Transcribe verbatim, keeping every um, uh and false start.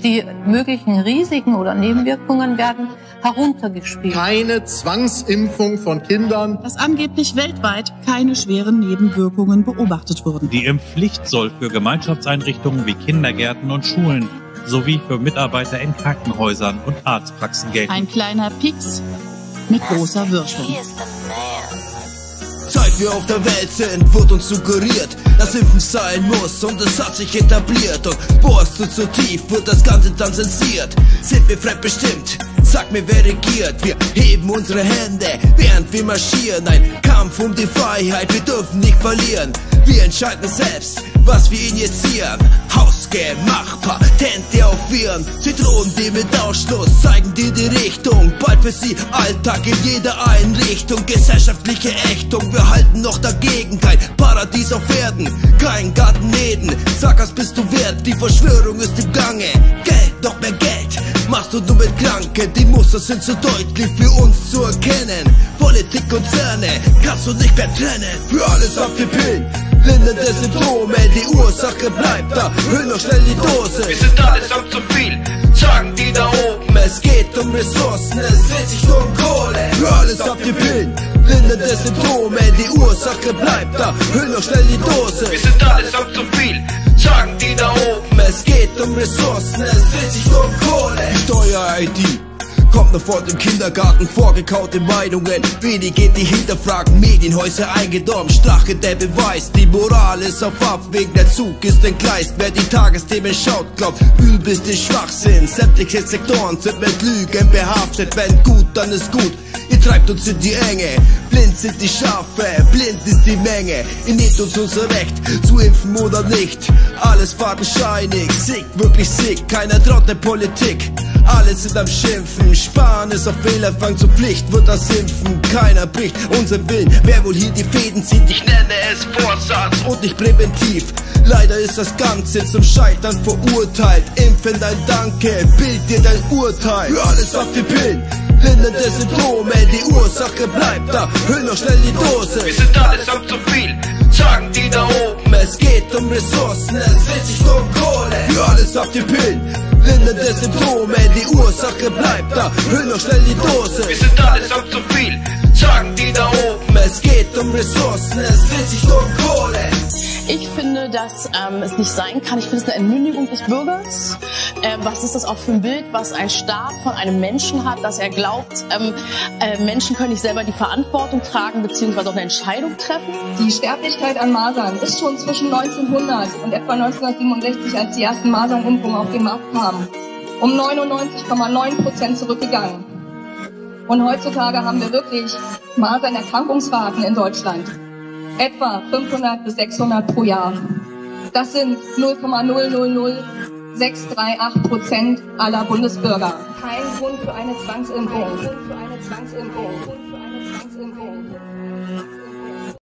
die möglichen Risiken oder Nebenwirkungen werden heruntergespielt. Keine Zwangsimpfung von Kindern. Dass angeblich weltweit keine schweren Nebenwirkungen beobachtet wurden. Die Impfpflicht soll für Gemeinschaftseinrichtungen wie Kindergärten und Schulen sowie für Mitarbeiter in Krankenhäusern und Arztpraxen gelten. Ein kleiner Pieks mit großer Wirkung. Seit wir auf der Welt sind, wird uns suggeriert, dass Impfen sein muss und es hat sich etabliert. Und bohrst du zu tief, wird das Ganze dann zensiert. Sind wir fremdbestimmt? Sag mir, wer regiert? Wir heben unsere Hände, während wir marschieren. Ein Kampf um die Freiheit, wir dürfen nicht verlieren. Wir entscheiden selbst, was wir injizieren. Hausgemacht, Patente auf Viren. Sie drohen dir mit Ausschluss, zeigen dir die Richtung. Bald für sie Alltag in jeder Einrichtung. Gesellschaftliche Ächtung, wir halten noch dagegen. Kein Paradies auf Erden, kein Garten Eden. Sag, was bist du wert? Die Verschwörung ist im Gange. Geld, noch mehr Geld, machst du nur mit Kranken. Die Muster sind so deutlich für uns zu erkennen. Politik und Zähne kannst du nicht mehr trennen. Für alles auf die Pillen, lindernde Symptome, die Ursache bleibt da. Hör noch schnell die Dose. Wir sind allesamt zu viel, sagen die da oben. Es geht um Ressourcen, es dreht sich nur um Kohle. Für alles auf die Pillen, lindernde Symptome, die Ursache bleibt da. Hör noch schnell die Dose. Wir sind allesamt zu viel, sagen die da oben. Es geht um Ressourcen, es dreht sich nur um Kohle. Steuer-I D kommt noch vor dem Kindergarten, vorgekaute Meinungen, wenige die hinterfragen, Medienhäuser eingedorben, Strache der Beweis, die Moral ist auf Abwägen, der Zug ist entgleist, wer die Tagesthemen schaut, glaubt, übelst ist Schwachsinn, sämtliche Sektoren sind mit Lügen behaftet, wenn gut, dann ist gut, ihr treibt uns in die Enge, blind sind die Schafe, blind ist die Menge, ihr nehmt uns unser Recht, zu impfen oder nicht, alles fadenscheinig, sick, wirklich sick, keiner traut der Politik. Alle sind am Schimpfen, Sparen ist auf Fehlerfang zur Pflicht, wird das Impfen, keiner bricht unseren Willen, wer wohl hier die Fäden zieht, ich nenne es Vorsatz und nicht präventiv, leider ist das Ganze zum Scheitern verurteilt, impfen dein Danke, bild dir dein Urteil, für alles auf die Pillen, lindernde Symptome, die Ursache bleibt da, hör noch schnell die Dose. Wir sind allesamt zu viel, sagen die da oben. Es geht um Ressourcen, es dreht sich nur um Kohle, für alles auf die Pillen, lindernde Symptome, die Ursache bleibt da, hör noch schnell die Dose. Wir sind allesamt zu viel, sagen die da oben. Es geht um Ressourcen, es dreht sich nur um Kohle. Ich finde, dass ähm, es nicht sein kann. Ich finde es eine Entmündigung des Bürgers. Äh, was ist das auch für ein Bild, was ein Staat von einem Menschen hat, dass er glaubt, ähm, äh, Menschen können nicht selber die Verantwortung tragen bzw. auch eine Entscheidung treffen? Die Sterblichkeit an Masern ist schon zwischen neunzehnhundert und etwa neunzehnhundertsiebenundsechzig, als die ersten Masernimpfungen auf den Markt kamen, um neunundneunzig Komma neun Prozent zurückgegangen. Und heutzutage haben wir wirklich Masernerkrankungsraten in Deutschland. Etwa fünfhundert bis sechshundert pro Jahr. Das sind null Komma null null null sechs drei acht Prozent aller Bundesbürger. Kein Grund für eine Zwangsimpfung. Kein Grund für eine Zwangsimpfung.